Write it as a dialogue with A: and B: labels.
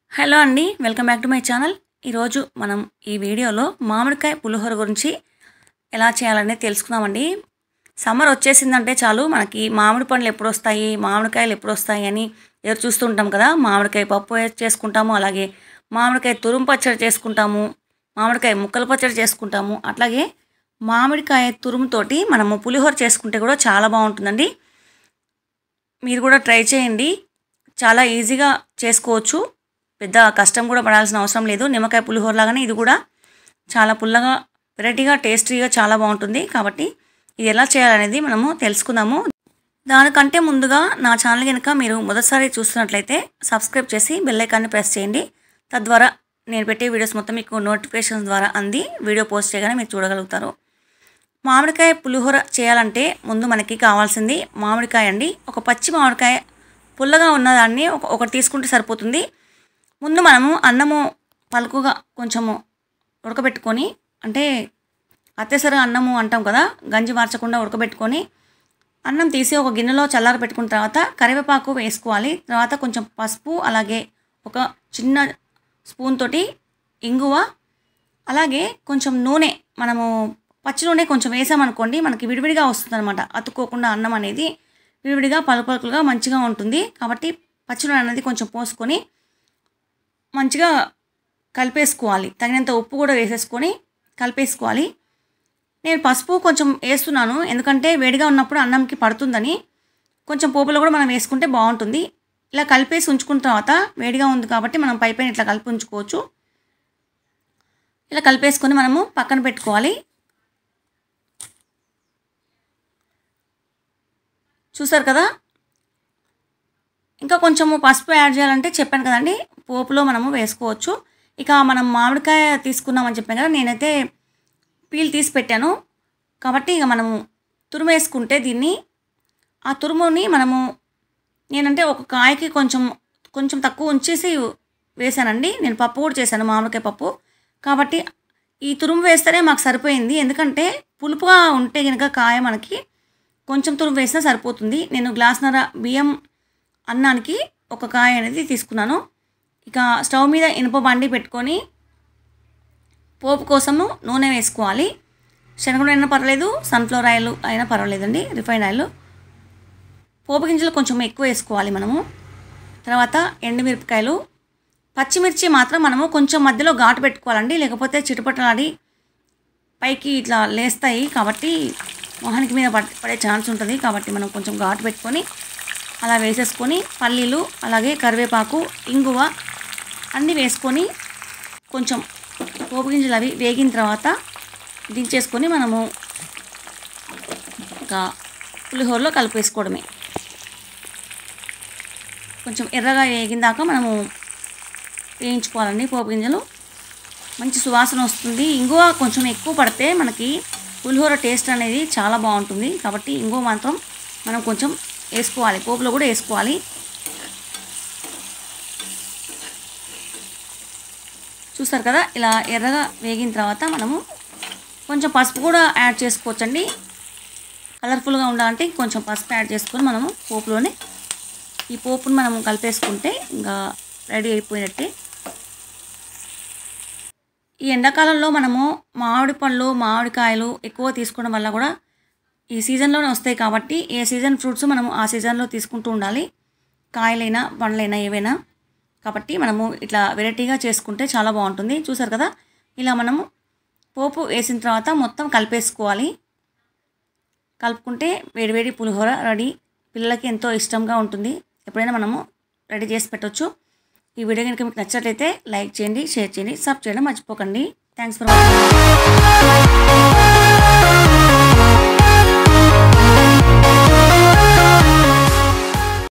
A: Hello అండి, welcome back to my channel. ఈరోజు మనం ఈ వీడియోలో మామిడికాయ పులిహోర గురించి ఎలా చేయాలని తెలుసుకుందామండి. సమ్మర్ వచ్చేసిందంటే చాలు మనకి మామిడి పండ్లు ఎప్పుడు వస్తాయి, మామిడికాయలు ఎప్పుడు వస్తాయి అని ఎదురు చూస్తూ ఉంటాం కదా. మామిడికాయ పప్పు చేసుకుంటాము, అలాగే మామిడికాయ తురుము పచ్చడి చేసుకుంటాము, మామిడికాయ ముక్కల పచ్చడి చేసుకుంటాము. అట్లాగే మామిడికాయ తురుముతోటి మనము పులిహోర చేసుకుంటే కూడా చాలా బాగుంటుందండి. మీరు కూడా ట్రై చేయండి, చాలా ఈజీగా చేసుకోవచ్చు, పెద్ద కష్టం కూడా పడాల్సిన అవసరం లేదు. నిమ్మకాయ పులిహోర లాగానే ఇది కూడా చాలా పుల్లగా, వెరైటీగా, టేస్టీగా చాలా బాగుంటుంది. కాబట్టి ఇది ఎలా చేయాలనేది మనము తెలుసుకుందాము. దానికంటే ముందుగా నా ఛానల్ కనుక మీరు మొదటిసారి చూస్తున్నట్లయితే సబ్స్క్రైబ్ చేసి బెల్ ఐకాన్ని ప్రెస్ చేయండి. తద్వారా నేను పెట్టే వీడియోస్ మొత్తం మీకు నోటిఫికేషన్స్ ద్వారా అంది వీడియో పోస్ట్ చేయగానే మీరు చూడగలుగుతారు. మామిడికాయ పులిహోర చేయాలంటే ముందు మనకి కావాల్సింది మామిడికాయ అండి. ఒక పచ్చి మామిడికాయ పుల్లగా ఉన్నదాన్ని ఒకటి తీసుకుంటే సరిపోతుంది. ముందు మనము అన్నము పలుకుగా కొంచెము ఉడకబెట్టుకొని, అంటే అత్తేసరిగా అన్నము అంటాం కదా, గంజి మార్చకుండా ఉడకబెట్టుకొని అన్నం తీసి ఒక గిన్నెలో చల్లార పెట్టుకున్న తర్వాత కరివేపాకు వేసుకోవాలి. తర్వాత కొంచెం పసుపు, అలాగే ఒక చిన్న స్పూన్ తోటి ఇంగువ, అలాగే కొంచెం నూనె, మనము పచ్చి నూనె కొంచెం వేసామనుకోండి మనకి విడివిడిగా వస్తుంది అనమాట. అతుక్కోకుండా అన్నం అనేది విడివిడిగా పలుకులుగా మంచిగా ఉంటుంది. కాబట్టి పచ్చి నూనె అనేది కొంచెం పోసుకొని మంచిగా కలిపేసుకోవాలి. తగినంత ఉప్పు కూడా వేసేసుకొని కలిపేసుకోవాలి. నేను పసుపు కొంచెం వేస్తున్నాను, ఎందుకంటే వేడిగా ఉన్నప్పుడు అన్నంకి పడుతుందని. కొంచెం పోపులో కూడా మనం వేసుకుంటే బాగుంటుంది. ఇలా కలిపేసి ఉంచుకున్న తర్వాత, వేడిగా ఉంది కాబట్టి మనం పైపైన ఇట్లా కలిపి ఉంచుకోవచ్చు. ఇలా కలిపేసుకొని మనము పక్కన పెట్టుకోవాలి. చూసారు కదా, ఇంకా కొంచెము పసుపు యాడ్ చేయాలంటే చెప్పాను కదండి, పోపులో మనము వేసుకోవచ్చు. ఇక మనం మామిడికాయ తీసుకున్నామని చెప్పాను కదా, నేనైతే పీల్ తీసి పెట్టాను. కాబట్టి ఇక మనము తురుము వేసుకుంటే దీన్ని, ఆ తురుముని మనము, నేనంటే ఒక కాయకి కొంచెం తక్కువ ఉంచేసి వేసానండి. నేను పప్పు కూడా చేశాను, మామిడికాయ పప్పు. కాబట్టి ఈ తురుము వేస్తేనే మాకు సరిపోయింది. ఎందుకంటే పులుపుగా ఉంటే కనుక కాయ మనకి కొంచెం తురుము వేసినా సరిపోతుంది. నేను గ్లాసున్నర బియ్యం అన్నానికి ఒక కాయ అనేది తీసుకున్నాను. ఇక స్టవ్ మీద ఇనుప బండి పెట్టుకొని పోపు కోసము నూనె వేసుకోవాలి. శనగనూనె అయినా పర్వాలేదు, సన్ఫ్లవర్ ఆయిల్ అయినా పర్వాలేదండి, రిఫైన్ ఆయిల్. పోపు గింజలు కొంచెం ఎక్కువ వేసుకోవాలి మనము. తర్వాత ఎండుమిరపకాయలు, పచ్చిమిర్చి మాత్రం మనము కొంచెం మధ్యలో ఘాటు పెట్టుకోవాలండి, లేకపోతే చిటపటలాడి పైకి ఇట్లా లేస్తాయి. కాబట్టి మొహానికి మీద పడే ఛాన్స్ ఉంటుంది. కాబట్టి మనం కొంచెం ఘాటు పెట్టుకొని అలా వేసేసుకొని పల్లీలు, అలాగే కరివేపాకు, ఇంగువ అన్నీ వేసుకొని కొంచెం పోపు గింజలు అవి వేగిన తర్వాత దించేసుకొని మనము ఇంకా పులిహోరలో కలిపేసుకోవడమే. కొంచెం ఎర్రగా వేగిందాక మనము వేయించుకోవాలండి పోపు గింజలు. మంచి సువాసన వస్తుంది. ఇంగువ కొంచెం ఎక్కువ పడితే మనకి పులిహోర టేస్ట్ అనేది చాలా బాగుంటుంది. కాబట్టి ఇంగువ మాత్రం మనం కొంచెం వేసుకోవాలి, పోపులో కూడా వేసుకోవాలి. చూస్తారు కదా, ఇలా ఎర్రగా వేగిన తర్వాత మనము కొంచెం పసుపు కూడా యాడ్ చేసుకోవచ్చండి. కలర్ఫుల్గా ఉండాలంటే కొంచెం పసుపు యాడ్ చేసుకొని మనము పోపులోనే ఈ పోపును మనము కలిపేసుకుంటే ఇంకా రెడీ అయిపోయినట్టే. ఈ ఎండాకాలంలో మనము మామిడి పళ్ళు, మామిడికాయలు ఎక్కువ తీసుకోవడం వల్ల కూడా ఈ సీజన్లోనే వస్తాయి. కాబట్టి ఏ సీజన్ ఫ్రూట్స్ మనము ఆ సీజన్లో తీసుకుంటూ ఉండాలి, కాయలైనా పండ్లైనా ఏవైనా. కాబట్టి మనము ఇట్లా వెరైటీగా చేసుకుంటే చాలా బాగుంటుంది. చూసారు కదా, ఇలా మనము పోపు వేసిన తర్వాత మొత్తం కలిపేసుకోవాలి. కలుపుకుంటే వేడివేడి పులిహోర రెడీ. పిల్లలకి ఎంతో ఇష్టంగా ఉంటుంది. ఎప్పుడైనా మనము రెడీ చేసి పెట్టవచ్చు. ఈ వీడియో కనుక మీకు నచ్చినట్లయితే లైక్ చేయండి, షేర్ చేయండి, సబ్స్క్రైబ్ చేయడం మర్చిపోకండి. Thanks for watching.